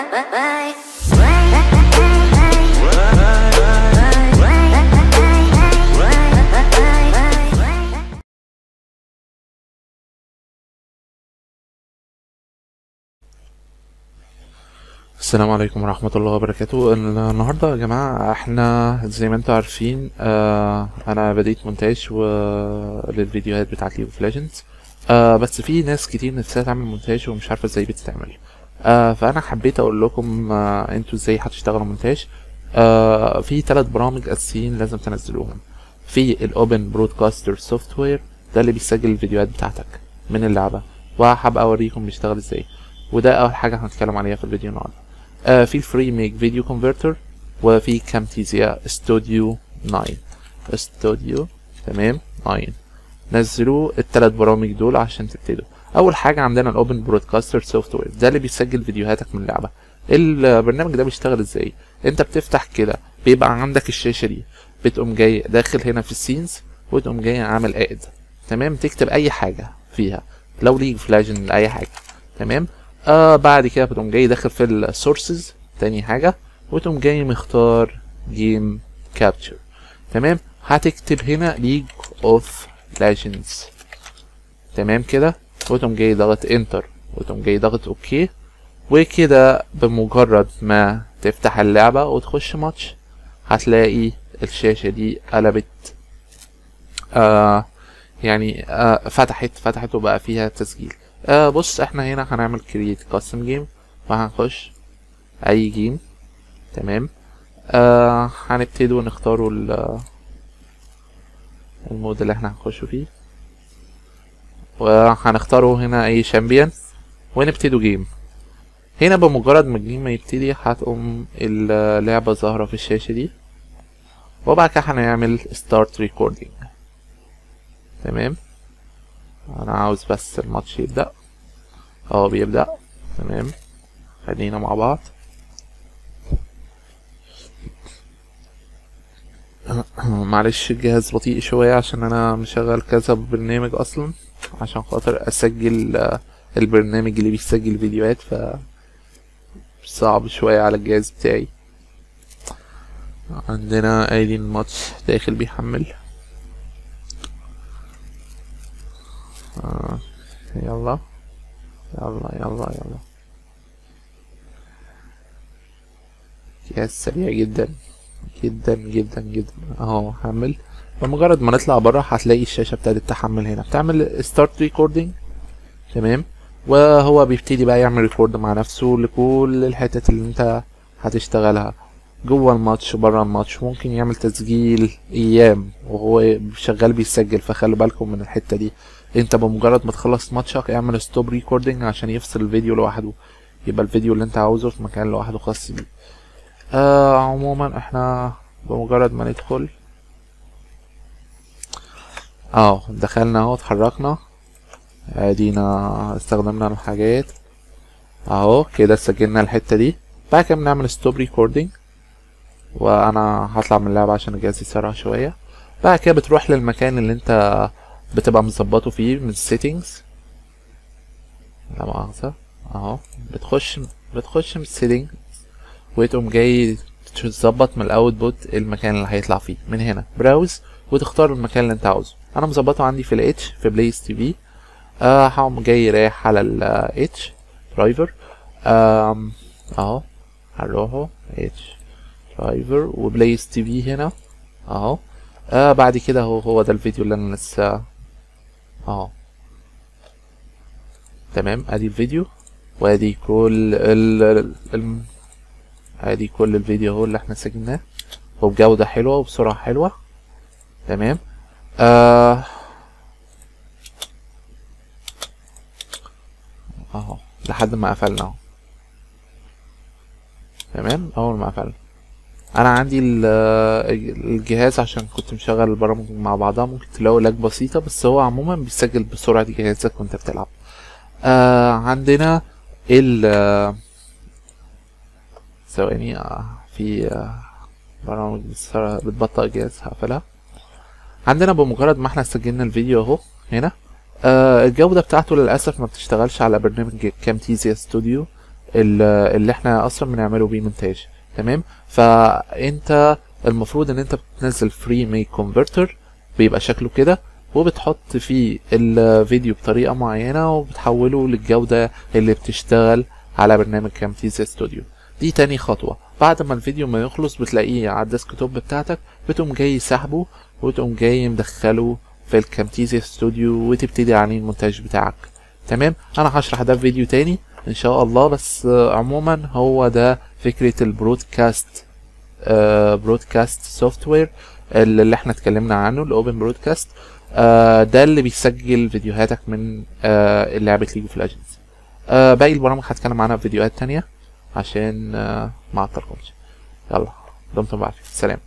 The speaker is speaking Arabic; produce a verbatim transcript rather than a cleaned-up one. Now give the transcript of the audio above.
السلام عليكم ورحمة الله وبركاته. النهاردة يا جماعة احنا زي ما انتوا عارفين آه انا بديت مونتاج و... للفيديوهات بتاعت ليج اوف ليجندز، آه بس في ناس كتير نفسها تعمل مونتاج ومش عارفة ازاي بتتعمل. آه فانا حبيت اقول لكم آه انتوا ازاي هتشتغلوا مونتاج. آه في ثلاث برامج اساسيين لازم تنزلوهم. في الاوبن برودكاستر سوفت وير، ده اللي بيسجل الفيديوهات بتاعتك من اللعبة، وهبقى اوريكم بيشتغل ازاي، وده اول حاجة هنتكلم عليها في الفيديو النهارده. آه في الفري ميك فيديو كونفرتر، وفي كامتيزيا ستوديو تسعة ستوديو تمام تسعة. نزلوا الثلاث برامج دول عشان تبتدوا. اول حاجه عندنا الاوبن برودكاستر سوفت وير، ده اللي بيسجل فيديوهاتك من اللعبه. البرنامج ده بيشتغل ازاي؟ انت بتفتح كده بيبقى عندك الشاشه دي، بتقوم جاي داخل هنا في السينز وتقوم جاي عامل اد، تمام، تكتب اي حاجه فيها، لو ليج اوف ليجند اي حاجه، تمام. آه بعد كده بتقوم جاي داخل في السورسز تاني حاجة، وتقوم جاي مختار جيم كابتشر، تمام. هتكتب هنا ليج اوف ليجندز، تمام كده، وتقوم جاي ضغط انتر، وتقوم جاي ضغط اوكي. وكده بمجرد ما تفتح اللعبة وتخش ماتش هتلاقي الشاشة دي قلبت، آه يعني آه فتحت فتحت وبقى فيها تسجيل. آه بص احنا هنا هنعمل كرييت كاستم جيم، وهنخش اي جيم، تمام. آه هنبتدي ونختاروا المود اللي احنا هنخشه فيه، وهنختاروا هنا اي شامبيون ونبتدوا جيم. هنا بمجرد ما الجيم ما يبتدي هتقوم اللعبة ظاهرة في الشاشة دي، وبعد كده هنعمل ستارت ريكوردينج، تمام. انا عاوز بس الماتش يبدأ، اه بيبدأ، تمام. خلينا مع بعض. معلش الجهاز بطيء شوية عشان انا مشغل كذا برنامج اصلا عشان خاطر اسجل البرنامج اللي بيسجل فيديوهات، ف صعب شوية على الجهاز بتاعي. عندنا ادي الماتش داخل بيحمل. آه. يلا يلا يلا يلا، جهاز سريع جدا جدا جدا جدا اهو حمل. بمجرد ما نطلع بره هتلاقي الشاشه ابتدت تحمل، هنا بتعمل ستارت ريكوردينج، تمام. وهو بيبتدي بقى يعمل ريكورد مع نفسه لكل الحتت اللي انت هتشتغلها جوه الماتش وبره الماتش. ممكن يعمل تسجيل ايام وهو شغال بيسجل، فخلوا بالكم من الحته دي. انت بمجرد ما تخلص ماتشك اعمل ستوب ريكوردينج عشان يفصل الفيديو لوحده، يبقى الفيديو اللي انت عاوزه في مكان لوحده خاص بيه. آه عموما احنا بمجرد ما ندخل اه دخلنا اهو، اتحركنا، ادينا استخدمنا الحاجات اهو كده، سجلنا الحتة دي. بعد كده بنعمل ستوب ريكوردينج، وانا هطلع من اللعبة عشان الجهاز يسرع شوية. بعد كده بتروح للمكان اللي انت بتبقى مظبطه فيه من السيتنجز، لا مؤاخذة اهو، بتخش بتخش من السيتنج وتقوم جاي تظبط من الاوتبوت المكان اللي هيطلع فيه. من هنا براوز وتختار المكان اللي انت عاوزه. انا مظبطه عندي في الاتش في بلايز تي في، اه هقوم جاي رايح على الاتش درايفر اهو، هنروحه اتش درايفر وبلايز تي في هنا اهو. آه بعد كده اهو هو ده الفيديو اللي انا لسه اهو، تمام. ادي الفيديو، وادي كل ال, ال, ال ادي كل الفيديو اهو اللي احنا سجلناه وبجودة حلوة وبسرعة حلوة، تمام. آه اهو لحد ما قفلنا اهو، تمام. اول ما قفلنا انا عندي الجهاز عشان كنت مشغل البرامج مع بعضها ممكن تلاقوا لاج بسيطة، بس هو عموما بيسجل بسرعة جهازك وانت بتلعب. آه عندنا ال ثواني آه في آه برامج بتبطئ الجهاز هقفلها. عندنا بمجرد ما احنا سجلنا الفيديو اهو هنا، آه الجودة بتاعته للأسف ما بتشتغلش على برنامج كامتيزيا ستوديو اللي احنا اصلا بنعمله بيه مونتاج. تمام. فانت المفروض ان انت بتنزل فري ميك كونفرتر بيبقى شكله كده، وبتحط فيه الفيديو بطريقة معينة وبتحوله للجودة اللي بتشتغل على برنامج كامتيزيا ستوديو. دي تاني خطوة. بعد ما الفيديو ما يخلص بتلاقيه على الديسكتوب بتاعتك، بتقوم جاي سحبه وتقوم جاي مدخله في الكامتيزيا ستوديو وتبتدي عليه المونتاج بتاعك. تمام. انا هشرح ده في فيديو تاني ان شاء الله، بس عموما هو ده فكرة البرودكاست برودكاست سوفت وير اللي احنا اتكلمنا عنه، الاوبن برودكاست. ده اللي بيسجل فيديوهاتك من آه لعبة ليج اوف ليجندز. آه باقي البرامج هتكلم عنها في فيديوهات تانية عشان آه ما اعطلكمش. يلا دمتم بعافية، سلام.